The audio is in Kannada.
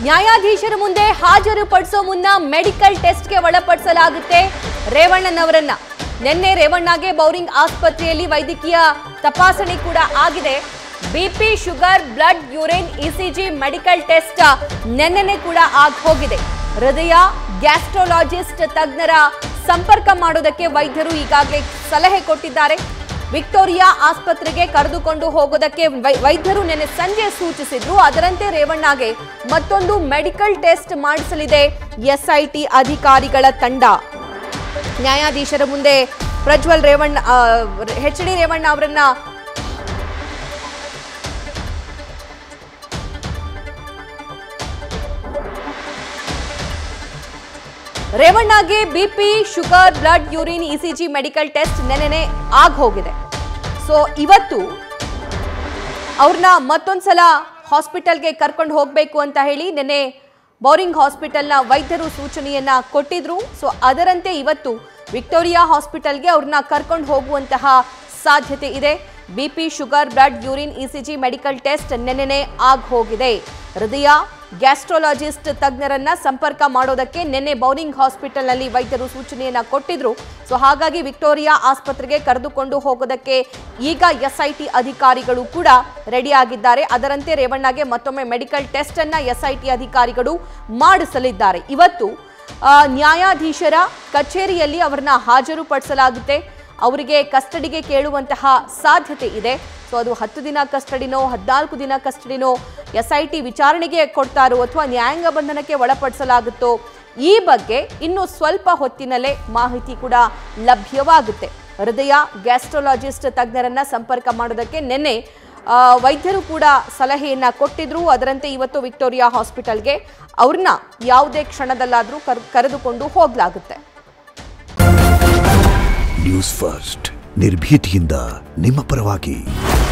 ನ್ಯಾಯಾಧೀಶರ ಮುಂದೆ ಹಾಜರುಪಡಿಸೋ ಮುನ್ನ ಮೆಡಿಕಲ್ ಟೆಸ್ಟ್ಗೆ ಒಳಪಡಿಸಲಾಗುತ್ತೆ ರೇವಣ್ಣನವರನ್ನ. ನಿನ್ನೆ ರೇವಣ್ಣಗೆ ಬೌರಿಂಗ್ ಆಸ್ಪತ್ರೆಯಲ್ಲಿ ವೈದ್ಯಕೀಯ ತಪಾಸಣೆ ಕೂಡ ಆಗಿದೆ. BP, sugar, blood, urine, ECG medical test ನಿನ್ನೆನೆ ಕೂಡ ಹೋಗಿದೆ. ಹೃದಯ ಗ್ಯಾಸ್ಟ್ರೋಲಾಜಿಸ್ಟ್ ತಜ್ಞರ ಸಂಪರ್ಕ ಮಾಡೋದಕ್ಕೆ ವೈದ್ಯರು ಈಗಾಗಲೇ ಸಲಹೆ ಕೊಟ್ಟಿದ್ದಾರೆ. ವಿಕ್ಟೋರಿಯಾ ಆಸ್ಪತ್ರೆಗೆ ಕರೆದುಕೊಂಡು ಹೋಗೋದಕ್ಕೆ ವೈದ್ಯರು ನಿನ್ನೆ ಸಂಜೆ ಸೂಚಿಸಿದ್ರು. ಅದರಂತೆ ರೇವಣ್ಣಗೆ ಮತ್ತೊಂದು ಮೆಡಿಕಲ್ ಟೆಸ್ಟ್ ಮಾಡಿಸಲಿದೆ ಎಸ್ಐಟಿ ಅಧಿಕಾರಿಗಳ ತಂಡ. ನ್ಯಾಯಾಧೀಶರ ಮುಂದೆ ಪ್ರಜ್ವಲ್ ರೇವಣ್ಣ ಎಚ್.ಡಿ. ರೇವಣ್ಣ ಅವರನ್ನ ರೇವಣ್ಣಗೆ BP, sugar, blood, urine, ECG medical test ನೆನ್ನೆ ಹೋಗಿದೆ. ಸೊ ಇವತ್ತು ಅವ್ರನ್ನ ಮತ್ತೊಂದ್ಸಲ ಹಾಸ್ಪಿಟಲ್ಗೆ ಕರ್ಕೊಂಡು ಹೋಗಬೇಕು ಅಂತ ಹೇಳಿ ನಿನ್ನೆ ಬೌರಿಂಗ್ ಹಾಸ್ಪಿಟಲ್ನ ವೈದ್ಯರು ಸೂಚನೆಯನ್ನ ಕೊಟ್ಟಿದ್ರು. ಸೊ ಅದರಂತೆ ಇವತ್ತು ವಿಕ್ಟೋರಿಯಾ ಹಾಸ್ಪಿಟಲ್ಗೆ ಅವ್ರನ್ನ ಕರ್ಕೊಂಡು ಹೋಗುವಂತಹ ಸಾಧ್ಯತೆ ಇದೆ. BP, sugar, blood, urine, ECG medical test ನೆನ್ನೆ ಹೋಗಿದೆ. ಹೃದಯ ಗ್ಯಾಸ್ಟ್ರೋಲಾಜಿಸ್ಟ್ ತಜ್ಞರನ್ನ ಸಂಪರ್ಕ ಮಾಡೋದಕ್ಕೆ ನಿನ್ನೆ ಬೌರಿಂಗ್ ಹಾಸ್ಪಿಟಲ್ನಲ್ಲಿ ವೈದ್ಯರು ಸೂಚನೆಯನ್ನ ಕೊಟ್ಟಿದ್ರು. ಸೊ ಹಾಗಾಗಿ ವಿಕ್ಟೋರಿಯಾ ಆಸ್ಪತ್ರೆಗೆ ಕರೆದುಕೊಂಡು ಹೋಗೋದಕ್ಕೆ ಈಗ ಎಸ್ಐಟಿ ಅಧಿಕಾರಿಗಳು ಕೂಡ ರೆಡಿ ಆಗಿದ್ದಾರೆ. ಅದರಂತೆ ರೇವಣ್ಣಗೆ ಮತ್ತೊಮ್ಮೆ ಮೆಡಿಕಲ್ ಟೆಸ್ಟ್ ಅನ್ನ ಎಸ್ಐಟಿ ಅಧಿಕಾರಿಗಳು ಮಾಡಿಸಲಿದ್ದಾರೆ. ಇವತ್ತು ನ್ಯಾಯಾಧೀಶರ ಕಚೇರಿಯಲ್ಲಿ ಅವರನ್ನ ಹಾಜರುಪಡಿಸಲಾಗುತ್ತೆ. ಅವರಿಗೆ ಕಸ್ಟಡಿಗೆ ಕೇಳುವಂತಹ ಸಾಧ್ಯತೆ ಇದೆ. ಸೊ ಅದು 10 ದಿನ ಕಸ್ಟಡಿನೋ 14 ದಿನ ಕಸ್ಟಡಿನೋ ಎಸ್ಐಟಿ ವಿಚಾರಣೆಗೆ ಕೊಡ್ತಾರೋ ಅಥವಾ ನ್ಯಾಯಾಂಗ ಬಂಧನಕ್ಕೆ ಒಳಪಡಿಸಲಾಗುತ್ತೋ ಈ ಬಗ್ಗೆ ಇನ್ನು ಸ್ವಲ್ಪ ಹೊತ್ತಿನಲ್ಲೇ ಮಾಹಿತಿ ಕೂಡ ಲಭ್ಯವಾಗುತ್ತೆ. ಹೃದಯ ಗ್ಯಾಸ್ಟ್ರೋಲಾಜಿಸ್ಟ್ ತಜ್ಞರನ್ನ ಸಂಪರ್ಕ ಮಾಡೋದಕ್ಕೆ ನಿನ್ನೆ ವೈದ್ಯರು ಕೂಡ ಸಲಹೆಯನ್ನ ಕೊಟ್ಟಿದ್ರು. ಅದರಂತೆ ಇವತ್ತು ವಿಕ್ಟೋರಿಯಾ ಹಾಸ್ಪಿಟಲ್ಗೆ ಅವ್ರನ್ನ ಯಾವುದೇ ಕ್ಷಣದಲ್ಲಾದರೂ ಕರೆದುಕೊಂಡು ಹೋಗಲಾಗುತ್ತೆ. ನ್ಯೂಸ್ ಫಸ್ಟ್ ನಿರ್ಭೀತಿಯಿಂದ ನಿಮ್ಮ ಪರವಾಗಿ.